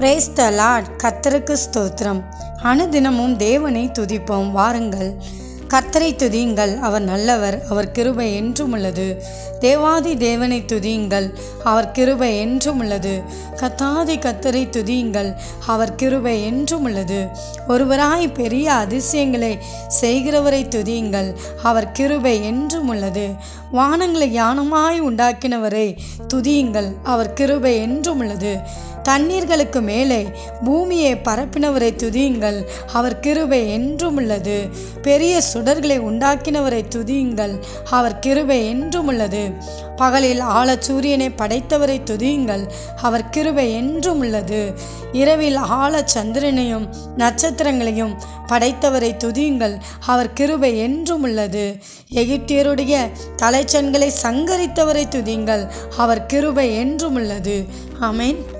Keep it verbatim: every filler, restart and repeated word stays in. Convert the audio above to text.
Praise the Lord. கர்த்தருக்கு ஸ்தோத்திரம். அனுதினமும் தேவனை துதிப்போம் வாருங்கள். கர்த்தரை துதியுங்கள், அவர் நல்லவர், அவர் கிருபை என்றும் உள்ளது. தேவாதி தேவனை துதியுங்கள், அவர் கிருபை என்றும் உள்ளது. கர்த்தாதி கர்த்தரை துதியுங்கள், அவர் கிருபை என்றும் உள்ளது. ஒருவராய் பெரிய அதிசயங்களை செய்கிறவரை துதியுங்கள், அவர் கிருபை என்றும் உள்ளது. வானங்களை யானமாய் உண்டாக்கினவரை துதியுங்கள், அவர் கிருபை என்றும் உள்ளது. தண்ணீர்களுக்கு மேலே பூமியை பரப்பினவரை துதியுங்கள், அவர் கிருபை என்றும் உள்ளது. பெரிய சுடர்களை உண்டாக்கினவரை துதியுங்கள், அவர் கிருபை என்றும் உள்ளது. பகலில் ஆழ சூரியனை படைத்தவரை துதியுங்கள், அவர் கிருபை என்றும் உள்ளது. இரவில் ஆழ சந்திரனையும் நட்சத்திரங்களையும் படைத்தவரை துதியுங்கள், அவர் கிருபை என்றும் உள்ளது. எகிப்தியருடைய தலைச்சன்களை சங்கரித்தவரை துதியுங்கள், அவர் கிருபை என்றும் உள்ளது. ஆமென்.